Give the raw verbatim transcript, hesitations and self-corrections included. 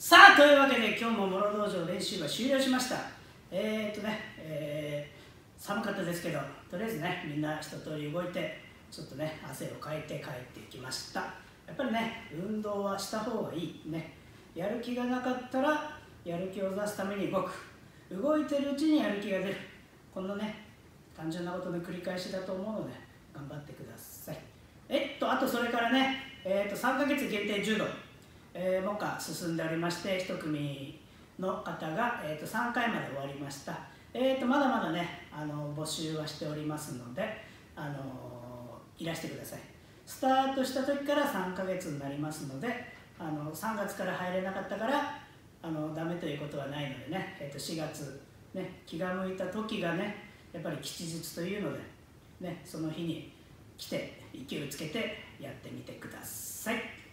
さあ、というわけで今日も諸道場練習が終了しました。えー、っとね、えー、寒かったですけど、とりあえずね、みんな一通り動いて、ちょっとね、汗をかいて帰ってきました。やっぱりね、運動はした方がいいね。やる気がなかったら、やる気を出すために動く。動いてるうちにやる気が出る。こんなね、単純なことの繰り返しだと思うので、頑張ってください。えっと、あとそれからね、えー、っとさんかげつ限定柔道。えー、もか進んでおりまして、いち組の方が、えー、とさんかいまで終わりました。えー、とまだまだね、あの募集はしておりますので、あのー、いらしてください。スタートした時からさんかげつになりますので、あのさんがつから入れなかったからあのダメということはないのでね、えー、としがつ、ね、気が向いた時がね、やっぱり吉日というので、ね、その日に来て勢いをつけてやってみてください。